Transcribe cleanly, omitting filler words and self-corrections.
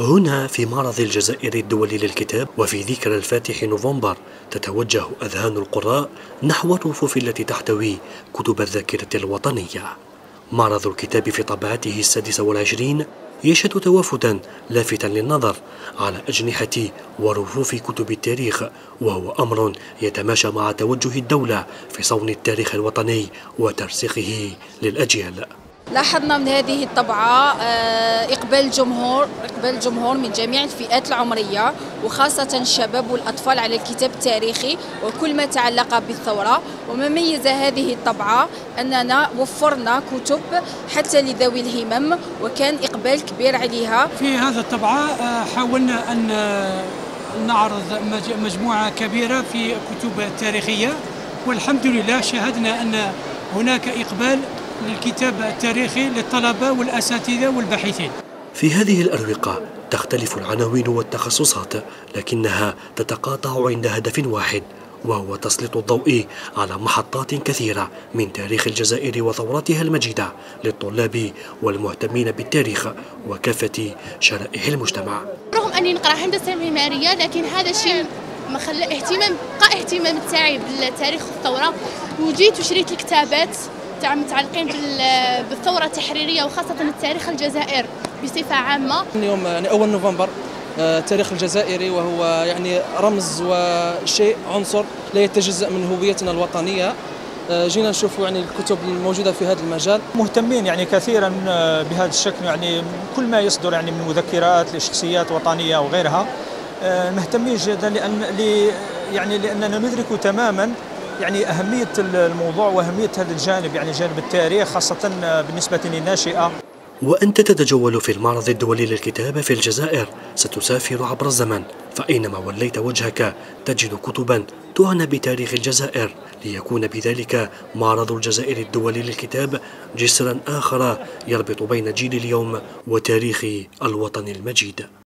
هنا في معرض الجزائر الدولي للكتاب وفي ذكرى الفاتح نوفمبر تتوجه أذهان القراء نحو الرفوف التي تحتوي كتب الذاكرة الوطنية. معرض الكتاب في طبعته 26 يشهد توافدا لافتا للنظر على أجنحة ورفوف كتب التاريخ، وهو أمر يتماشى مع توجه الدولة في صون التاريخ الوطني وترسيخه للأجيال. لاحظنا من هذه الطبعة إقبال الجمهور من جميع الفئات العمرية وخاصة الشباب والأطفال على الكتاب التاريخي وكل ما تعلق بالثورة. وما ميز هذه الطبعة أننا وفرنا كتب حتى لذوي الهمم وكان إقبال كبير عليها. في هذه الطبعة حاولنا أن نعرض مجموعة كبيرة في كتب تاريخية، والحمد لله شاهدنا أن هناك إقبال للكتاب التاريخي للطلبة والأساتذة والباحثين. في هذه الأروقة تختلف العناوين والتخصصات، لكنها تتقاطع عند هدف واحد، وهو تسليط الضوء على محطات كثيرة من تاريخ الجزائر وثوراتها المجيدة للطلاب والمهتمين بالتاريخ وكافة شرائح المجتمع. رغم أني نقرأ هندسة معمارية، لكن هذا الشيء ما خلى اهتمام تاعي بالتاريخ والثورة، وجيت وشريت الكتابات متعلقين بالثورة التحريرية وخاصة التاريخ الجزائر بصفة عامة. يوم أول نوفمبر التاريخ الجزائري، وهو رمز وشيء عنصر لا يتجزأ من هويتنا الوطنية. جينا نشوف الكتب الموجودة في هذا المجال. مهتمين كثيرا بهذا الشكل، كل ما يصدر من مذكرات لشخصيات وطنية وغيرها مهتمين جدا، لأننا ندرك تماما أهمية الموضوع وأهمية هذا الجانب، جانب التاريخ خاصة بالنسبة للناشئة. وأنت تتجول في المعرض الدولي للكتاب في الجزائر ستسافر عبر الزمن، فأينما وليت وجهك تجد كتبا تعنى بتاريخ الجزائر، ليكون بذلك معرض الجزائر الدولي للكتاب جسرا آخر يربط بين جيل اليوم وتاريخ الوطن المجيد.